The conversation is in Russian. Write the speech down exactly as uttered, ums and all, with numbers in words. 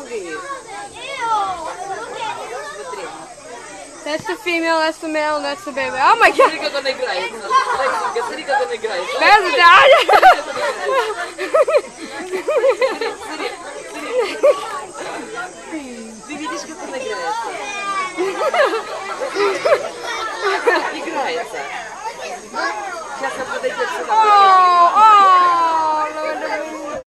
другие. Смотри. That's the female, that's the male, that's the baby. Oh my god! Смотри, как он играет. Смотри, как он играет. That's the dad!